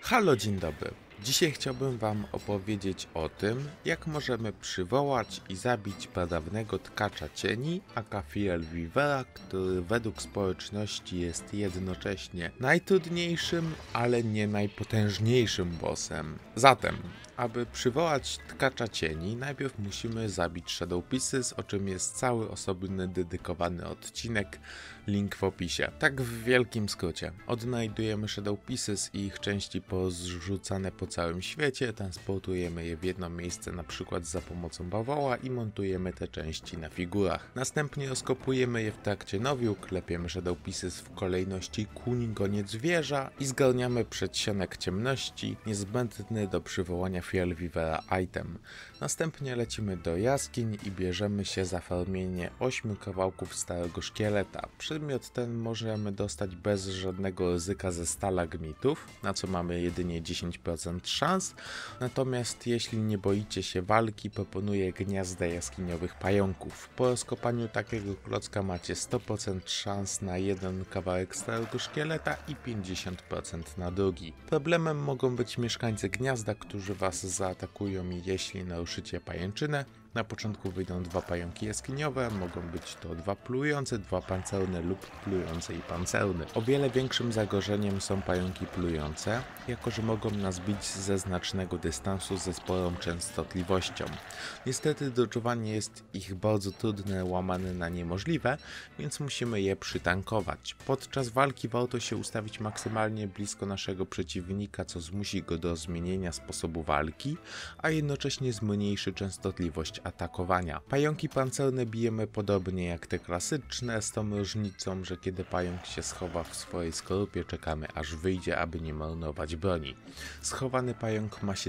Halo, dzień dobry. Dzisiaj chciałbym Wam opowiedzieć o tym, jak możemy przywołać i zabić pradawnego tkacza cieni, aka Fiel Weavera, który według społeczności jest jednocześnie najtrudniejszym, ale nie najpotężniejszym bossem. Zatem, aby przywołać tkacza cieni, najpierw musimy zabić Shadow Pieces, o czym jest cały osobny dedykowany odcinek, link w opisie. Tak w wielkim skrócie. Odnajdujemy Shadow Pieces i ich części pozrzucane po całym świecie, transportujemy je w jedno miejsce, na przykład za pomocą bawoła i montujemy te części na figurach. Następnie rozkopujemy je w trakcie nowiu, klepiemy Shadow Pieces w kolejności kuń, goniec, wieża i zgarniamy przedsionek ciemności, niezbędny do przywołania Fiel Weavera item. Następnie lecimy do jaskiń i bierzemy się za farmienie 8 kawałków starego szkieleta. Przedmiot ten możemy dostać bez żadnego ryzyka ze stalagmitów, na co mamy jedynie 10% szans, natomiast jeśli nie boicie się walki, proponuję gniazda jaskiniowych pająków. Po rozkopaniu takiego klocka macie 100% szans na jeden kawałek starego szkieleta i 50% na drugi. Problemem mogą być mieszkańcy gniazda, którzy was zaatakują, jeśli naruszycie pajęczynę. Na początku wyjdą 2 pająki jaskiniowe, mogą być to 2 plujące, 2 pancerne lub plujące i pancerne. O wiele większym zagrożeniem są pająki plujące, jako że mogą nas bić ze znacznego dystansu ze sporą częstotliwością. Niestety dodżowanie jest ich bardzo trudne, łamane na niemożliwe, więc musimy je przytankować. Podczas walki warto się ustawić maksymalnie blisko naszego przeciwnika, co zmusi go do zmienienia sposobu walki, a jednocześnie zmniejszy częstotliwość atakowania. Pająki pancerne bijemy podobnie jak te klasyczne, z tą różnicą, że kiedy pająk się schowa w swojej skorupie, czekamy aż wyjdzie, aby nie marnować broni. Schowany pająk ma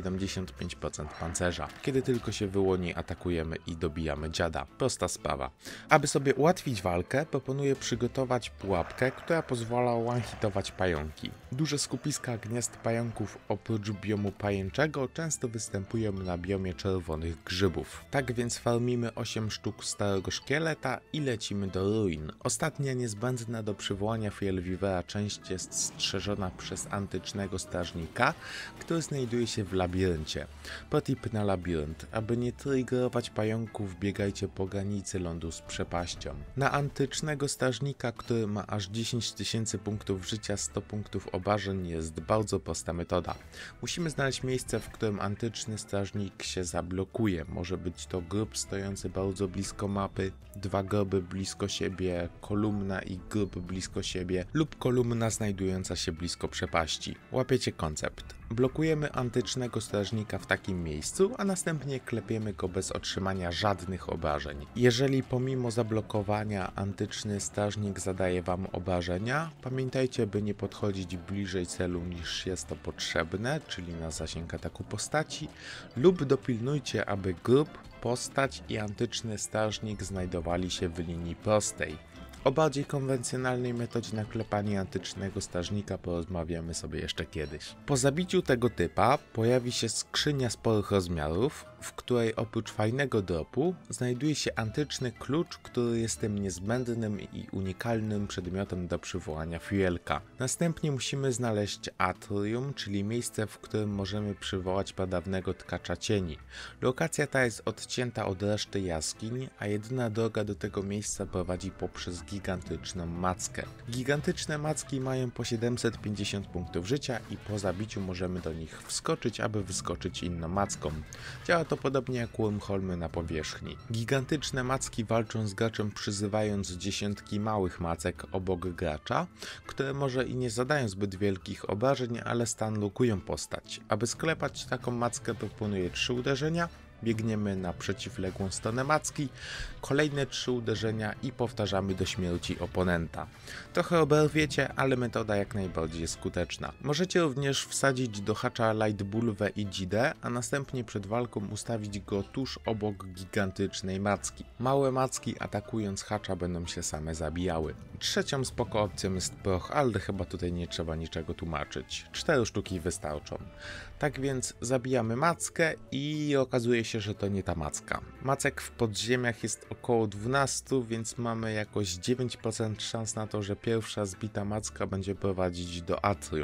75% pancerza. Kiedy tylko się wyłoni, atakujemy i dobijamy dziada. Prosta sprawa. Aby sobie ułatwić walkę, proponuję przygotować pułapkę, która pozwala one-hitować pająki. Duże skupiska gniazd pająków oprócz biomu pajęczego często występują na biomie czerwonych grzybów. Tak więc farmimy 8 sztuk starego szkieleta i lecimy do ruin. Ostatnia niezbędna do przywołania Fiel Weavera część jest strzeżona przez antycznego strażnika, który znajduje się w labiryncie. Protip na labirynt. Aby nie triggerować pająków, biegajcie po granicy lądu z przepaścią. Na antycznego strażnika, który ma aż 10 000 punktów życia, 100 punktów obrażeń, jest bardzo prosta metoda. Musimy znaleźć miejsce, w którym antyczny strażnik się zablokuje. Może być to grób stojący bardzo blisko mapy, 2 groby blisko siebie, kolumna i grób blisko siebie lub kolumna znajdująca się blisko przepaści. Łapiecie koncept. Blokujemy antycznego strażnika w takim miejscu, a następnie klepiemy go bez otrzymania żadnych obrażeń. Jeżeli pomimo zablokowania antyczny strażnik zadaje wam obrażenia, pamiętajcie, by nie podchodzić bliżej celu niż jest to potrzebne, czyli na zasięg ataku postaci, lub dopilnujcie, aby grób, postać i antyczny strażnik znajdowali się w linii prostej. O bardziej konwencjonalnej metodzie na klepanie antycznego strażnika porozmawiamy sobie jeszcze kiedyś. Po zabiciu tego typa pojawi się skrzynia sporych rozmiarów, w której oprócz fajnego dropu znajduje się antyczny klucz, który jest tym niezbędnym i unikalnym przedmiotem do przywołania Fielka. Następnie musimy znaleźć atrium, czyli miejsce, w którym możemy przywołać pradawnego tkacza cieni. Lokacja ta jest odcięta od reszty jaskiń, a jedyna droga do tego miejsca prowadzi poprzez gigantyczną mackę. Gigantyczne macki mają po 750 punktów życia i po zabiciu możemy do nich wskoczyć, aby wyskoczyć inną macką. Działa to podobnie jak wormholmy na powierzchni. Gigantyczne macki walczą z graczem, przyzywając dziesiątki małych macek obok gracza, które może i nie zadają zbyt wielkich obrażeń, ale stunlockują postać. Aby sklepać taką mackę, proponuję 3 uderzenia. Biegniemy na przeciwległą stronę macki, kolejne 3 uderzenia i powtarzamy do śmierci oponenta. Trochę oberwiecie, ale metoda jak najbardziej skuteczna. Możecie również wsadzić do hacza Lightbulwę i Dzidę, a następnie przed walką ustawić go tuż obok gigantycznej macki. Małe macki atakując hacza będą się same zabijały. Trzecią spoko opcją jest proch, ale chyba tutaj nie trzeba niczego tłumaczyć. 4 sztuki wystarczą. Tak więc zabijamy mackę i okazuje się, że to nie ta macka. Macek w podziemiach jest około 12, więc mamy jakoś 9% szans na to, że pierwsza zbita macka będzie prowadzić do atrium.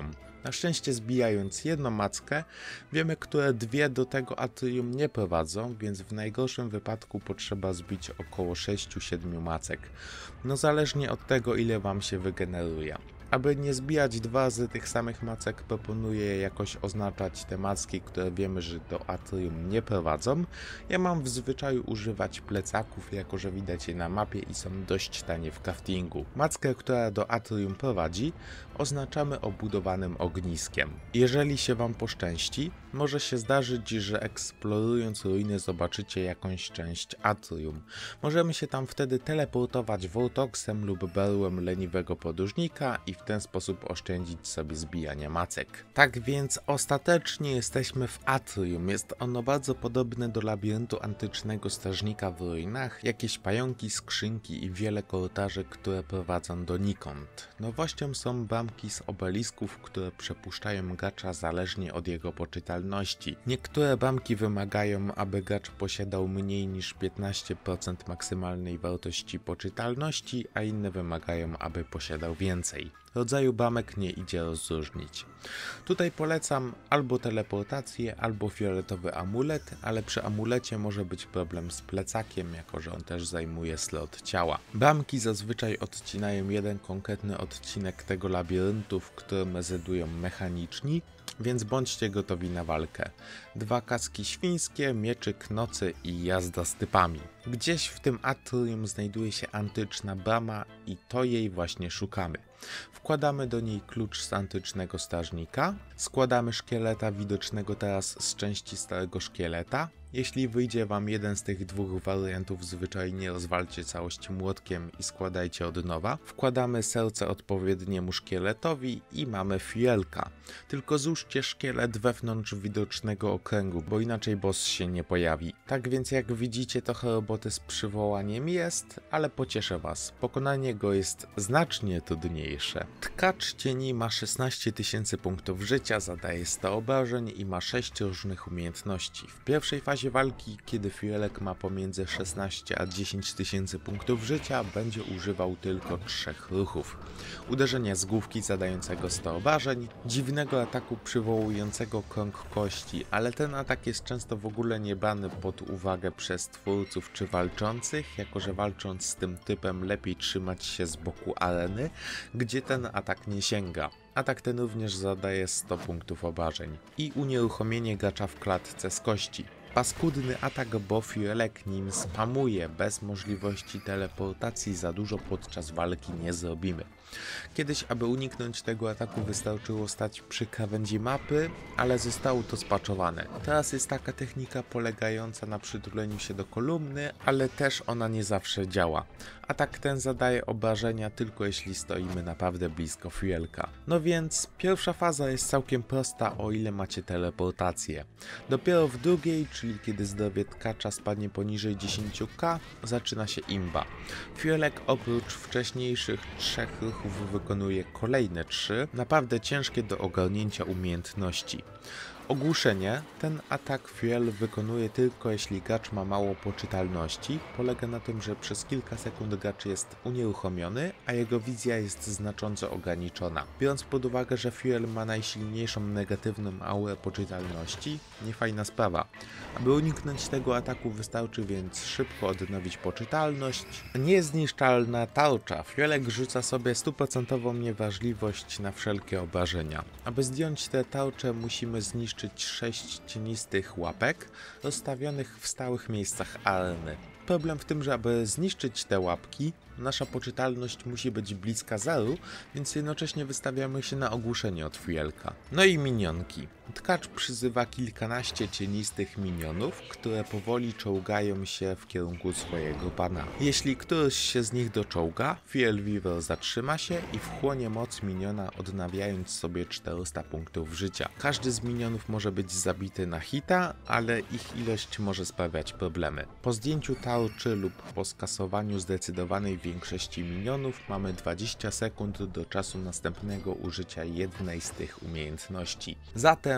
Na szczęście zbijając jedną mackę, wiemy, które dwie do tego atrium nie prowadzą, więc w najgorszym wypadku potrzeba zbić około 6-7 macek. No zależnie od tego, ile wam się wygeneruje. Aby nie zbijać dwa razy tych samych macek, proponuję jakoś oznaczać te macki, które wiemy, że do atrium nie prowadzą. Ja mam w zwyczaju używać plecaków, jako że widać je na mapie i są dość tanie w craftingu. Mackę, która do atrium prowadzi, oznaczamy obudowanym ogniskiem. Jeżeli się wam poszczęści, może się zdarzyć, że eksplorując ruiny zobaczycie jakąś część atrium. Możemy się tam wtedy teleportować Vortoxem lub berłem leniwego podróżnika i w ten sposób oszczędzić sobie zbijania macek. Tak więc ostatecznie jesteśmy w atrium. Jest ono bardzo podobne do labiryntu antycznego strażnika w ruinach, jakieś pająki, skrzynki i wiele korytarzy, które prowadzą donikąd. Nowością są bramki z obelisków, które przepuszczają gracza zależnie od jego poczytalności. Niektóre bramki wymagają, aby gracz posiadał mniej niż 15% maksymalnej wartości poczytalności, a inne wymagają, aby posiadał więcej. Rodzaju bramek nie idzie rozróżnić. Tutaj polecam albo teleportację, albo fioletowy amulet, ale przy amulecie może być problem z plecakiem, jako że on też zajmuje slot ciała. Bramki zazwyczaj odcinają jeden konkretny odcinek tego labiryntu, w którym rezydują mechaniczni, więc bądźcie gotowi na walkę. 2 kaski świńskie, mieczyk nocy i jazda z typami. Gdzieś w tym atrium znajduje się antyczna brama i to jej właśnie szukamy. Wkładamy do niej klucz z antycznego strażnika, składamy szkieleta widocznego teraz z części starego szkieleta. Jeśli wyjdzie wam jeden z tych dwóch wariantów, zwyczajnie rozwalcie całość młotkiem i składajcie od nowa. Wkładamy serce odpowiedniemu szkieletowi i mamy fielka. Tylko złóżcie szkielet wewnątrz widocznego okręgu, bo inaczej boss się nie pojawi. Tak więc jak widzicie, trochę roboty z przywołaniem jest, ale pocieszę was. Pokonanie go jest znacznie trudniejsze. Tkacz cieni ma 16 000 punktów życia, zadaje 100 obrażeń i ma 6 różnych umiejętności. W pierwszej fazie walki, kiedy fielek ma pomiędzy 16 a 10 000 punktów życia, będzie używał tylko 3 ruchów. Uderzenia z główki zadającego 100 obrażeń, dziwnego ataku przywołującego krąg kości, ale ten atak jest często w ogóle nie brany pod uwagę przez twórców czy walczących, jako że walcząc z tym typem lepiej trzymać się z boku areny, gdzie ten atak nie sięga. Atak ten również zadaje 100 punktów obrażeń. I unieruchomienie gracza w klatce z kości. Paskudny atak, bo fielek nim spamuje, bez możliwości teleportacji za dużo podczas walki nie zrobimy. Kiedyś, aby uniknąć tego ataku, wystarczyło stać przy krawędzi mapy, ale zostało to spaczowane. Teraz jest taka technika polegająca na przytuleniu się do kolumny, ale też ona nie zawsze działa. Atak ten zadaje obrażenia tylko jeśli stoimy naprawdę blisko fielka. No więc pierwsza faza jest całkiem prosta, o ile macie teleportację. Dopiero w drugiej, czyli kiedy zdrowie tkacza spadnie poniżej 10k, zaczyna się imba. Fielek oprócz wcześniejszych 3 ruchów wykonuje kolejne 3, naprawdę ciężkie do ogarnięcia umiejętności. Ogłuszenie. Ten atak fiel wykonuje tylko jeśli gracz ma mało poczytalności. Polega na tym, że przez kilka sekund gracz jest unieruchomiony, a jego wizja jest znacząco ograniczona. Biorąc pod uwagę, że fiel ma najsilniejszą negatywną aurę poczytalności, niefajna sprawa. Aby uniknąć tego ataku wystarczy więc szybko odnowić poczytalność. Niezniszczalna tarcza. Fielek rzuca sobie 100% niewrażliwość na wszelkie obrażenia. Aby zdjąć tę tarczę, musimy zniszczyć 6 cienistych łapek rozstawionych w stałych miejscach areny. Problem w tym, że aby zniszczyć te łapki, nasza poczytalność musi być bliska zeru, więc jednocześnie wystawiamy się na ogłuszenie od fielka. No i minionki. Tkacz przyzywa kilkanaście cienistych minionów, które powoli czołgają się w kierunku swojego pana. Jeśli któryś się z nich doczołga, Fiel Weaver zatrzyma się i wchłonie moc miniona, odnawiając sobie 400 punktów życia. Każdy z minionów może być zabity na hita, ale ich ilość może sprawiać problemy. Po zdjęciu tarczy lub po skasowaniu zdecydowanej większości minionów mamy 20 sekund do czasu następnego użycia jednej z tych umiejętności. Zatem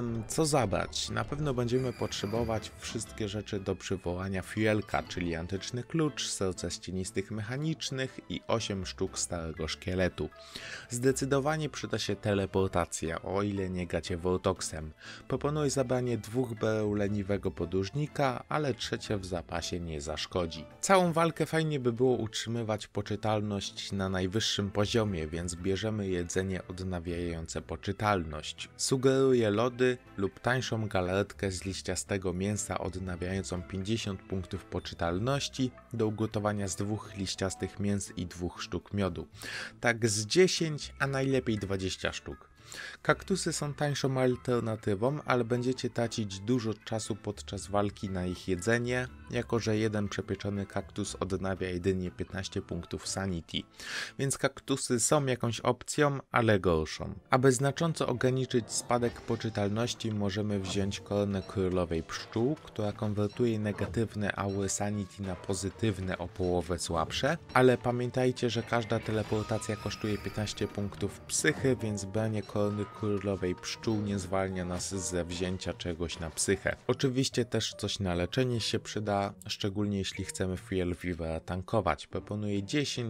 Co zabrać? Na pewno będziemy potrzebować wszystkie rzeczy do przywołania Fuelka, czyli antyczny klucz, serce z cienistych mechanicznych i 8 sztuk starego szkieletu. Zdecydowanie przyda się teleportacja, o ile nie gracie Vortoxem. Proponuję zabranie 2 bereł leniwego podróżnika, ale trzecie w zapasie nie zaszkodzi. Całą walkę fajnie by było utrzymywać poczytalność na najwyższym poziomie, więc bierzemy jedzenie odnawiające poczytalność. Sugeruję lody lub tańszą galaretkę z liściastego mięsa odnawiającą 50 punktów poczytalności do ugotowania z 2 liściastych mięs i 2 sztuk miodu. Tak z 10, a najlepiej 20 sztuk. Kaktusy są tańszą alternatywą, ale będziecie tracić dużo czasu podczas walki na ich jedzenie, jako że jeden przepieczony kaktus odnawia jedynie 15 punktów sanity, więc kaktusy są jakąś opcją, ale gorszą. Aby znacząco ograniczyć spadek poczytalności, możemy wziąć koronę królowej pszczół, która konwertuje negatywne aury sanity na pozytywne o połowę słabsze, ale pamiętajcie, że każda teleportacja kosztuje 15 punktów psychy, więc branie korony królowej pszczół nie zwalnia nas ze wzięcia czegoś na psychę. Oczywiście też coś na leczenie się przyda, szczególnie jeśli chcemy Fuel Weavera tankować. Proponuję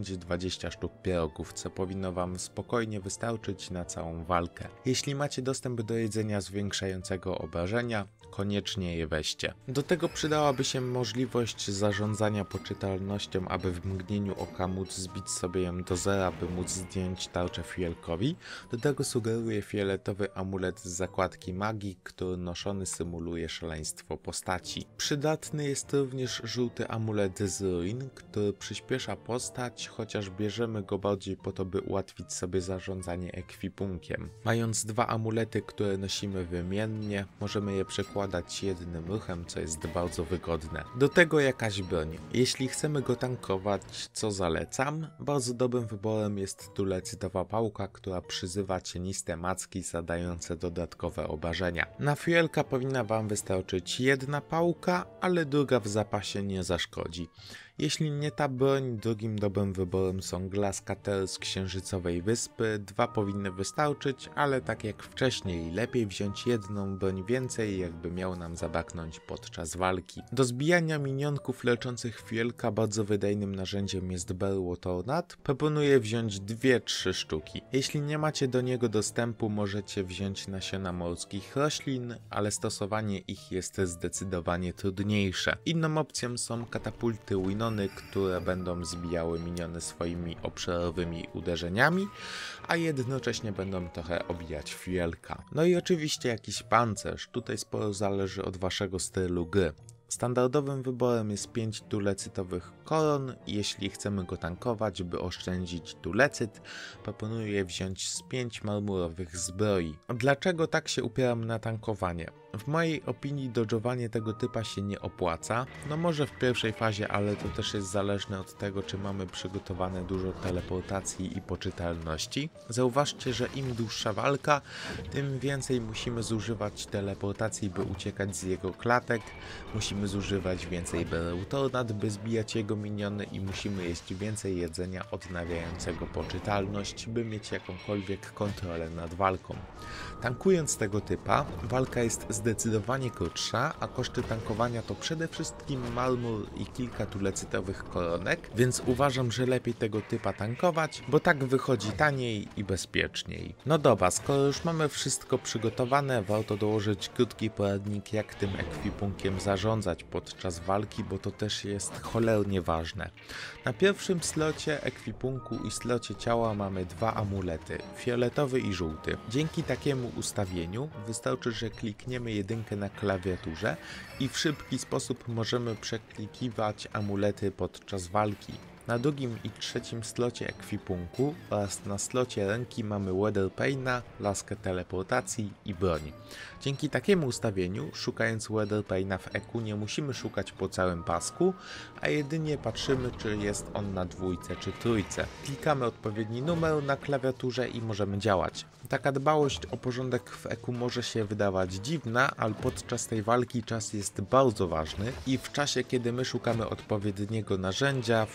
10-20 sztuk pierogów, co powinno wam spokojnie wystarczyć na całą walkę. Jeśli macie dostęp do jedzenia zwiększającego obrażenia, koniecznie je weźcie. Do tego przydałaby się możliwość zarządzania poczytalnością, aby w mgnieniu oka móc zbić sobie ją do zera, by móc zdjąć tarczę Fuelkowi. Do tego sugeruję fioletowy amulet z zakładki magii, który noszony symuluje szaleństwo postaci. Przydatny jest również żółty amulet z ruin, który przyspiesza postać, chociaż bierzemy go bardziej po to, by ułatwić sobie zarządzanie ekwipunkiem. Mając 2 amulety, które nosimy wymiennie, możemy je przekładać jednym ruchem, co jest bardzo wygodne. Do tego jakaś broń. Jeśli chcemy go tankować, co zalecam, bardzo dobrym wyborem jest tulecytowa pałka, która przyzywa cieniste macki zadające dodatkowe obrażenia. Na Fuelka powinna wam wystarczyć jedna pałka, ale druga w zapasie nie zaszkodzi. Jeśli nie ta broń, drugim dobrym wyborem są Glass Cutter z Księżycowej Wyspy. 2 powinny wystarczyć, ale tak jak wcześniej, lepiej wziąć jedną broń więcej, jakby miał nam zabraknąć podczas walki. Do zbijania minionków leczących Fuelka bardzo wydajnym narzędziem jest Berło Tornad. Proponuję wziąć 2-3 sztuki. Jeśli nie macie do niego dostępu, możecie wziąć nasiona morskich roślin, ale stosowanie ich jest zdecydowanie trudniejsze. Inną opcją są katapulty Winona, które będą zbijały miniony swoimi obszarowymi uderzeniami, a jednocześnie będą trochę obijać Fuelka. No i oczywiście jakiś pancerz, tutaj sporo zależy od waszego stylu gry. Standardowym wyborem jest 5 tulecytowych koron. Jeśli chcemy go tankować, by oszczędzić tulecyt, proponuję wziąć z 5 marmurowych zbroi. Dlaczego tak się upieram na tankowanie? W mojej opinii dodżowanie tego typa się nie opłaca. No może w pierwszej fazie, ale to też jest zależne od tego, czy mamy przygotowane dużo teleportacji i poczytalności. Zauważcie, że im dłuższa walka, tym więcej musimy zużywać teleportacji, by uciekać z jego klatek. Musimy zużywać więcej bereł tornad, by zbijać jego miniony i musimy jeść więcej jedzenia odnawiającego poczytalność, by mieć jakąkolwiek kontrolę nad walką. Tankując tego typa, walka jest zdecydowanie krótsza, a koszty tankowania to przede wszystkim marmur i kilka tulecytowych koronek, więc uważam, że lepiej tego typa tankować, bo tak wychodzi taniej i bezpieczniej. No dobra, skoro już mamy wszystko przygotowane, warto dołożyć krótki poradnik, jak tym ekwipunkiem zarządzać podczas walki, bo to też jest cholernie ważne. Na pierwszym slocie ekwipunku i slocie ciała mamy 2 amulety, fioletowy i żółty. Dzięki takiemu ustawieniu wystarczy, że klikniemy jedynkę na klawiaturze i w szybki sposób możemy przeklikiwać amulety podczas walki. Na drugim i trzecim slocie ekwipunku oraz na slocie ręki mamy Weatherpane'a, laskę teleportacji i broń. Dzięki takiemu ustawieniu, szukając Weatherpane'a w EQ, nie musimy szukać po całym pasku, a jedynie patrzymy, czy jest on na 2 czy 3. Klikamy odpowiedni numer na klawiaturze i możemy działać. Taka dbałość o porządek w EQ może się wydawać dziwna, ale podczas tej walki czas jest bardzo ważny i w czasie, kiedy my szukamy odpowiedniego narzędzia, Fuel może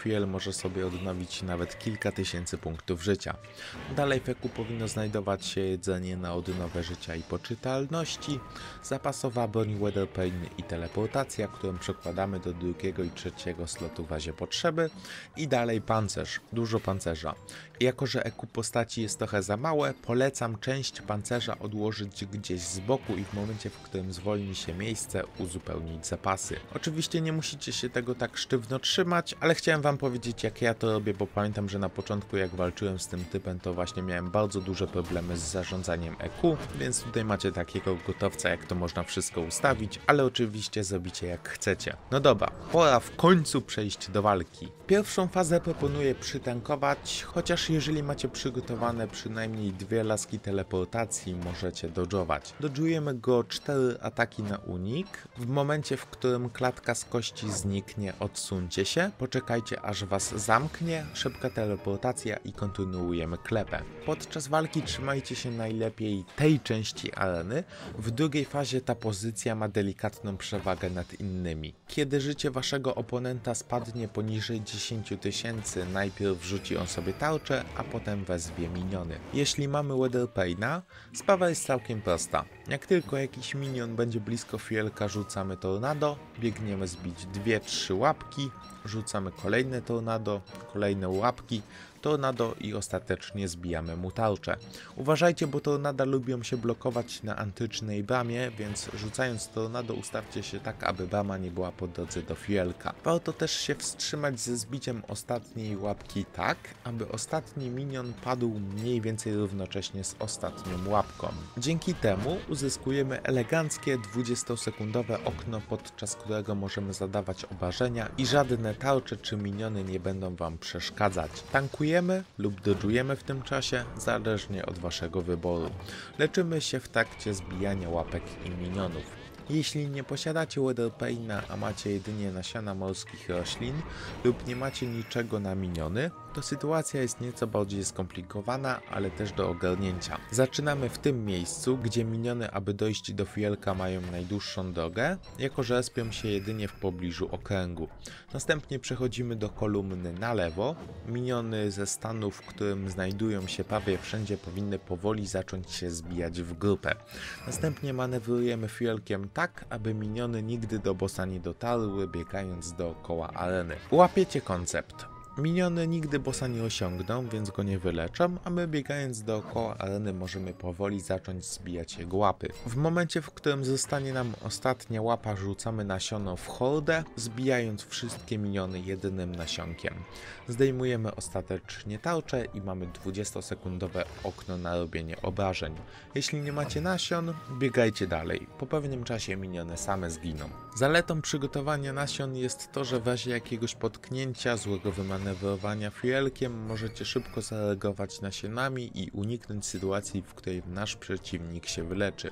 może sobie odnowić nawet kilka tysięcy punktów życia. Dalej w eku powinno znajdować się jedzenie na odnowę życia i poczytalności, zapasowa broń Weatherpain i teleportacja, którą przekładamy do drugiego i trzeciego slotu w razie potrzeby, i dalej pancerz, dużo pancerza. Jako że eku postaci jest trochę za małe, polecam część pancerza odłożyć gdzieś z boku i w momencie, w którym zwolni się miejsce, uzupełnić zapasy. Oczywiście nie musicie się tego tak sztywno trzymać, ale chciałem wam powiedzieć, jak ja to robię, bo pamiętam, że na początku jak walczyłem z tym typem, to właśnie miałem bardzo duże problemy z zarządzaniem EQ, więc tutaj macie takiego gotowca, jak to można wszystko ustawić, ale oczywiście zrobicie jak chcecie. No dobra, pora w końcu przejść do walki. Pierwszą fazę proponuję przytankować, chociaż jeżeli macie przygotowane przynajmniej 2 laski teleportacji, możecie dodżować. Dodżujemy go 4 ataki na unik. W momencie, w którym klatka z kości zniknie, odsuńcie się, poczekajcie aż was zamknie, szybka teleportacja i kontynuujemy klepę. Podczas walki trzymajcie się najlepiej tej części areny, w drugiej fazie ta pozycja ma delikatną przewagę nad innymi. Kiedy życie waszego oponenta spadnie poniżej 10 000, najpierw rzuci on sobie tarczę, a potem wezwie miniony. Jeśli mamy Weatherpaina, sprawa jest całkiem prosta. Jak tylko jakiś minion będzie blisko fielka, rzucamy tornado, biegniemy zbić 2-3 łapki, rzucamy kolejne tornado, kolejne łapki, tornado i ostatecznie zbijamy mu tarczę. Uważajcie, bo tornada lubią się blokować na antycznej bramie, więc rzucając tornado ustawcie się tak, aby brama nie była po drodze do fielka. Warto też się wstrzymać ze zbiciem ostatniej łapki tak, aby ostatni minion padł mniej więcej równocześnie z ostatnią łapką. Dzięki temu uzyskujemy eleganckie 20-sekundowe okno, podczas którego możemy zadawać obrażenia i żadne tarcze czy miniony nie będą wam przeszkadzać. Tankujemy lub dodżujemy w tym czasie, zależnie od waszego wyboru. Leczymy się w trakcie zbijania łapek i minionów. Jeśli nie posiadacie Weatherpaina, a macie jedynie nasiona morskich roślin lub nie macie niczego na miniony, to sytuacja jest nieco bardziej skomplikowana, ale też do ogarnięcia. Zaczynamy w tym miejscu, gdzie miniony, aby dojść do fielka, mają najdłuższą drogę, jako że respią się jedynie w pobliżu okręgu. Następnie przechodzimy do kolumny na lewo. Miniony ze stanu, w którym znajdują się prawie wszędzie, powinny powoli zacząć się zbijać w grupę. Następnie manewrujemy fielkiem tak, aby miniony nigdy do bossa nie dotarły, biegając dookoła areny. Łapiecie koncept. Miniony nigdy bossa nie osiągną, więc go nie wyleczą, a my biegając dookoła areny możemy powoli zacząć zbijać jego łapy. W momencie, w którym zostanie nam ostatnia łapa, rzucamy nasiono w hordę, zbijając wszystkie miniony jedynym nasionkiem. Zdejmujemy ostatecznie tarczę i mamy 20-sekundowe okno na robienie obrażeń. Jeśli nie macie nasion, biegajcie dalej. Po pewnym czasie miniony same zginą. Zaletą przygotowania nasion jest to, że w razie jakiegoś potknięcia, złego wymanewrowania fielkiem możecie szybko zareagować nasionami i uniknąć sytuacji, w której nasz przeciwnik się wyleczy.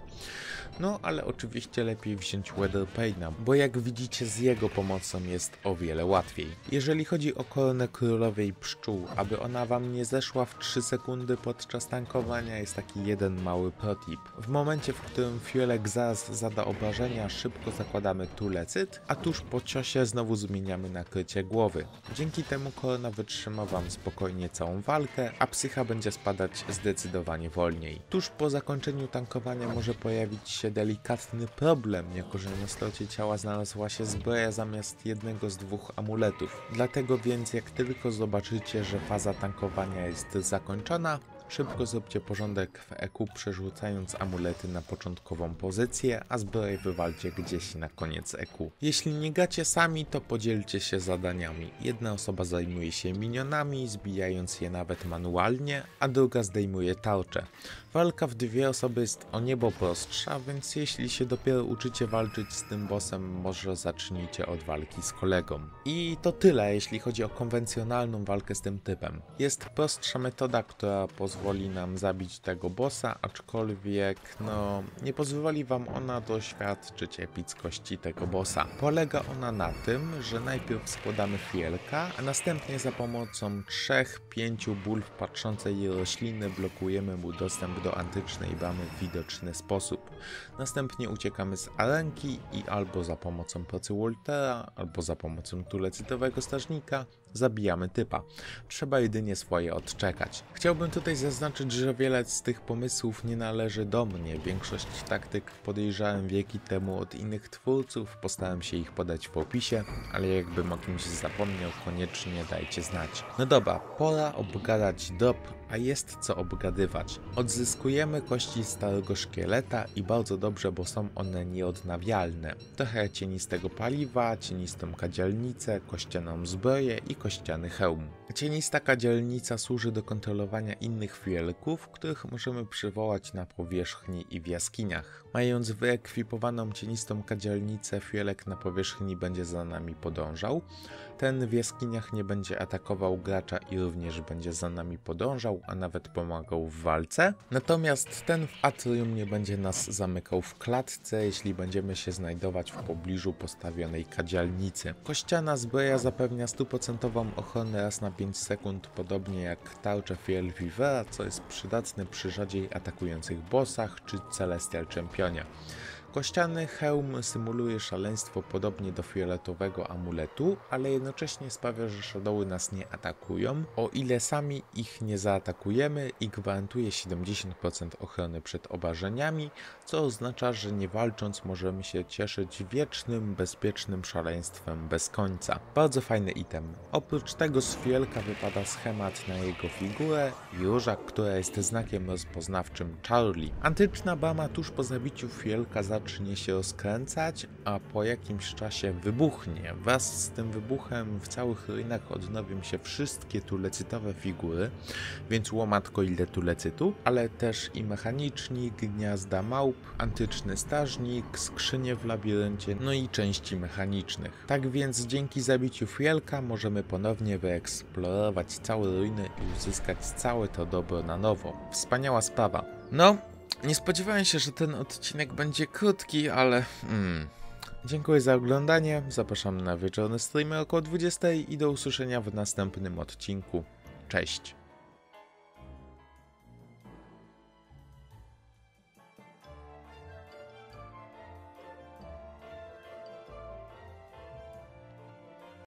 No ale oczywiście lepiej wziąć Weatherpaina, bo jak widzicie z jego pomocą jest o wiele łatwiej. Jeżeli chodzi o koronę królowej pszczół, aby ona wam nie zeszła w 3 sekundy podczas tankowania, jest taki jeden mały protip. W momencie, w którym fiolek zaraz zada obrażenia, szybko zakładamy tulecyt, a tuż po ciosie znowu zmieniamy nakrycie głowy. Dzięki temu korona wytrzyma wam spokojnie całą walkę, a psycha będzie spadać zdecydowanie wolniej. Tuż po zakończeniu tankowania może pojawić się delikatny problem, jako że na slocie ciała znalazła się zbroja zamiast jednego z 2 amuletów. Dlatego więc jak tylko zobaczycie, że faza tankowania jest zakończona, szybko zróbcie porządek w EQ, przerzucając amulety na początkową pozycję, a zbroję wywalcie gdzieś na koniec EQ. Jeśli nie gracie sami, to podzielcie się zadaniami. Jedna osoba zajmuje się minionami, zbijając je nawet manualnie, a druga zdejmuje tarczę. Walka w 2 osoby jest o niebo prostsza, więc jeśli się dopiero uczycie walczyć z tym bossem, może zacznijcie od walki z kolegą. I to tyle, jeśli chodzi o konwencjonalną walkę z tym typem. Jest prostsza metoda, która pozwoli nam zabić tego bossa, aczkolwiek nie pozwoli wam ona doświadczyć epickości tego bossa. Polega ona na tym, że najpierw składamy fielka, a następnie za pomocą 3-5 bulw patrzącej rośliny blokujemy mu dostęp do antycznej bramy w widoczny sposób. Następnie uciekamy z arenki i albo za pomocą procy Waltera, albo za pomocą tulecytowego strażnika zabijamy typa. Trzeba jedynie swoje odczekać. Chciałbym tutaj zaznaczyć, że wiele z tych pomysłów nie należy do mnie. Większość taktyk podejrzałem wieki temu od innych twórców, postaram się ich podać w opisie, ale jakbym o kimś zapomniał, koniecznie dajcie znać. No dobra, pora obgadać drop, a jest co obgadywać. Odzyskujemy kości starego szkieleta i bardzo dobrze, bo są one nieodnawialne. Trochę cienistego paliwa, cienistą kadzielnicę, kościaną zbroję i kościany hełm. Cienista kadzielnica służy do kontrolowania innych fielków, których możemy przywołać na powierzchni i w jaskiniach. Mając wyekwipowaną cienistą kadzielnicę, fielek na powierzchni będzie za nami podążał. Ten w jaskiniach nie będzie atakował gracza i również będzie za nami podążał, a nawet pomagał w walce. Natomiast ten w atrium nie będzie nas zamykał w klatce, jeśli będziemy się znajdować w pobliżu postawionej kadzielnicy. Kościana zbroja zapewnia 100% ochronę raz na 5 sekund, podobnie jak tarcze Fiel Vivera, co jest przydatne przy rzadziej atakujących bossach czy Celestial Championie. Kościany hełm symuluje szaleństwo podobnie do fioletowego amuletu, ale jednocześnie sprawia, że shadowy nas nie atakują, o ile sami ich nie zaatakujemy i gwarantuje 70% ochrony przed obrażeniami, co oznacza, że nie walcząc możemy się cieszyć wiecznym, bezpiecznym szaleństwem bez końca. Bardzo fajny item. Oprócz tego z fielka wypada schemat na jego figurę i róża, która jest znakiem rozpoznawczym Charlie. Antyczna brama tuż po zabiciu fielka zacznie się rozkręcać, a po jakimś czasie wybuchnie. Wraz z tym wybuchem w całych ruinach odnowią się wszystkie tulecytowe figury, więc łomatko ile tulecytu, ale też i mechanicznik, gniazda małp, antyczny strażnik, skrzynie w labiryncie, no i części mechanicznych. Tak więc dzięki zabiciu fielka możemy ponownie wyeksplorować całe ruiny i uzyskać całe to dobro na nowo. Wspaniała sprawa. No, nie spodziewałem się, że ten odcinek będzie krótki, ale dziękuję za oglądanie, zapraszam na wieczorny streamer około 20 i do usłyszenia w następnym odcinku. Cześć!